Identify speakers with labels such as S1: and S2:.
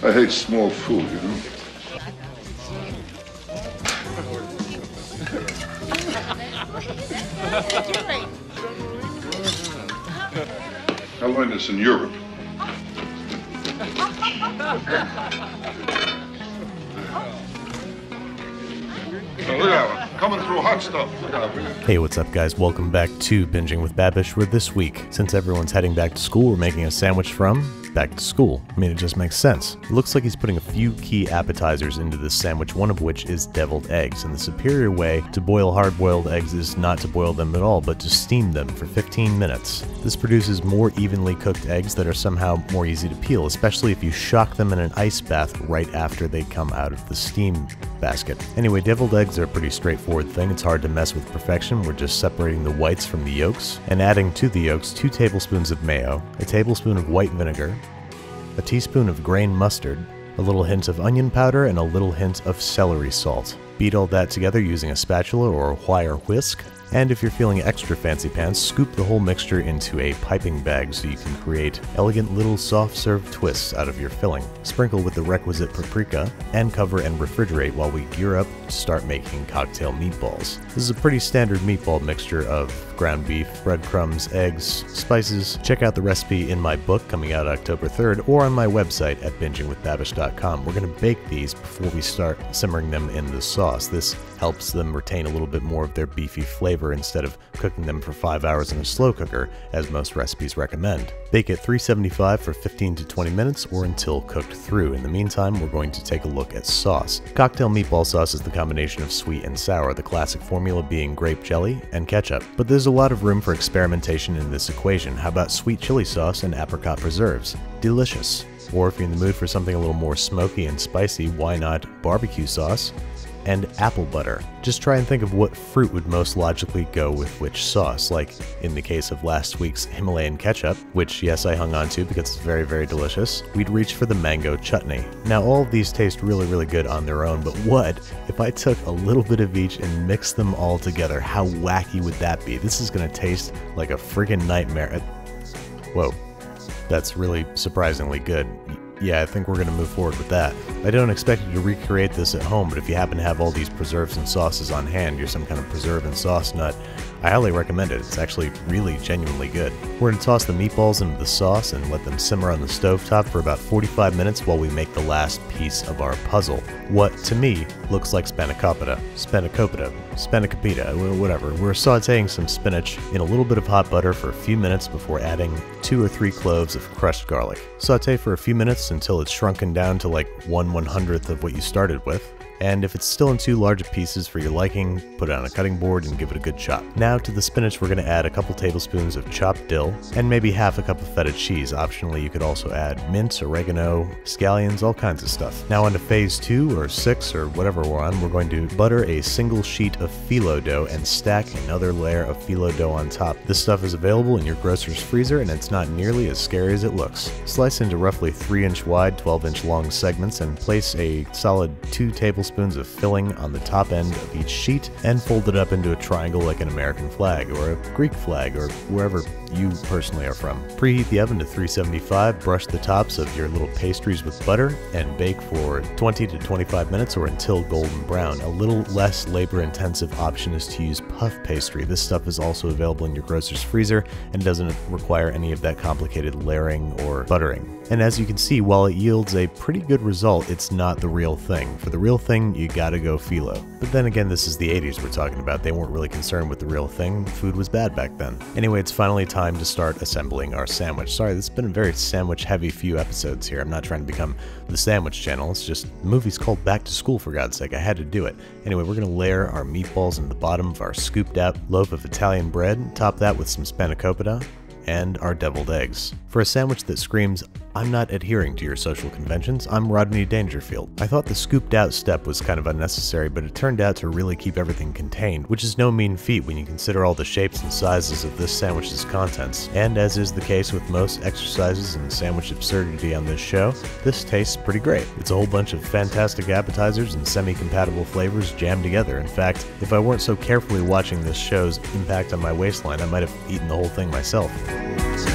S1: I hate small food, you know. I learned this in Europe. Oh, look at him, coming through hot stuff.
S2: Hey, what's up guys? Welcome back to Binging with Babish, where this week, since everyone's heading back to school, we're making a sandwich from back to school. I mean, it just makes sense. It looks like he's putting a few key appetizers into this sandwich, one of which is deviled eggs, and the superior way to boil hard-boiled eggs is not to boil them at all, but to steam them for 15 minutes. This produces more evenly cooked eggs that are somehow more easy to peel, especially if you shock them in an ice bath right after they come out of the steam basket. Anyway, deviled eggs are a pretty straightforward thing. It's hard to mess with perfection. We're just separating the whites from the yolks and adding to the yolks 2 tablespoons of mayo, a tablespoon of white vinegar, a teaspoon of grain mustard, a little hint of onion powder, and a little hint of celery salt. Beat all that together using a spatula or a wire whisk. And if you're feeling extra fancy pants, scoop the whole mixture into a piping bag so you can create elegant little soft serve twists out of your filling. Sprinkle with the requisite paprika and cover and refrigerate while we gear up to start making cocktail meatballs. This is a pretty standard meatball mixture of ground beef, breadcrumbs, eggs, spices. Check out the recipe in my book coming out October 3rd or on my website at bingingwithbabish.com. We're going to bake these before we start simmering them in the sauce. This helps them retain a little bit more of their beefy flavor instead of cooking them for 5 hours in a slow cooker, as most recipes recommend. Bake at 375 for 15 to 20 minutes or until cooked through. In the meantime, we're going to take a look at sauce. Cocktail meatball sauce is the combination of sweet and sour, the classic formula being grape jelly and ketchup. But there's a lot of room for experimentation in this equation. How about sweet chili sauce and apricot preserves? Delicious. Or if you're in the mood for something a little more smoky and spicy, why not barbecue sauce and apple butter? Just try and think of what fruit would most logically go with which sauce, like in the case of last week's Himalayan ketchup, which yes, I hung on to because it's very, very delicious. We'd reach for the mango chutney. Now all of these taste really, really good on their own, but what if I took a little bit of each and mixed them all together? How wacky would that be? This is gonna taste like a friggin' nightmare. Whoa, that's really surprisingly good. Yeah, I think we're going to move forward with that. I don't expect you to recreate this at home, but if you happen to have all these preserves and sauces on hand, you're some kind of preserve and sauce nut, I highly recommend it. It's actually really genuinely good. We're going to toss the meatballs into the sauce and let them simmer on the stovetop for about 45 minutes while we make the last piece of our puzzle. What, to me, looks like spanakopita, whatever. We're sauteing some spinach in a little bit of hot butter for a few minutes before adding 2 or 3 cloves of crushed garlic. Saute for a few minutes until it's shrunken down to like 1/100th of what you started with. And if it's still in too large pieces for your liking, put it on a cutting board and give it a good chop. Now to the spinach, we're going to add a couple tablespoons of chopped dill and maybe half a cup of feta cheese. Optionally, you could also add mint, oregano, scallions, all kinds of stuff. Now on to phase 2 or 6 or whatever we're on, we're going to butter a single sheet of phyllo dough and stack another layer of phyllo dough on top. This stuff is available in your grocer's freezer and it's not nearly as scary as it looks. Slice into roughly 3-inch wide, 12-inch long segments and place a solid 2 tablespoons of filling on the top end of each sheet and fold it up into a triangle like an American flag or a Greek flag or wherever you personally are from. Preheat the oven to 375, brush the tops of your little pastries with butter, and bake for 20 to 25 minutes or until golden brown. A little less labor-intensive option is to use puff pastry. This stuff is also available in your grocer's freezer and doesn't require any of that complicated layering or buttering. And as you can see, while it yields a pretty good result, it's not the real thing. For the real thing, you gotta go phyllo. But then again, this is the 80s we're talking about. They weren't really concerned with the real thing. Food was bad back then. Anyway, it's finally time to start assembling our sandwich. Sorry, this has been a very sandwich-heavy few episodes here. I'm not trying to become the sandwich channel. It's just, the movie's called Back to School, for God's sake. I had to do it. Anyway, we're gonna layer our meatballs in the bottom of our scooped out loaf of Italian bread, top that with some spanakopita, and our deviled eggs. For a sandwich that screams, I'm not adhering to your social conventions, I'm Rodney Dangerfield. I thought the scooped out step was kind of unnecessary, but it turned out to really keep everything contained, which is no mean feat when you consider all the shapes and sizes of this sandwich's contents. And as is the case with most exercises in sandwich absurdity on this show, this tastes pretty great. It's a whole bunch of fantastic appetizers and semi-compatible flavors jammed together. In fact, if I weren't so carefully watching this show's impact on my waistline, I might have eaten the whole thing myself.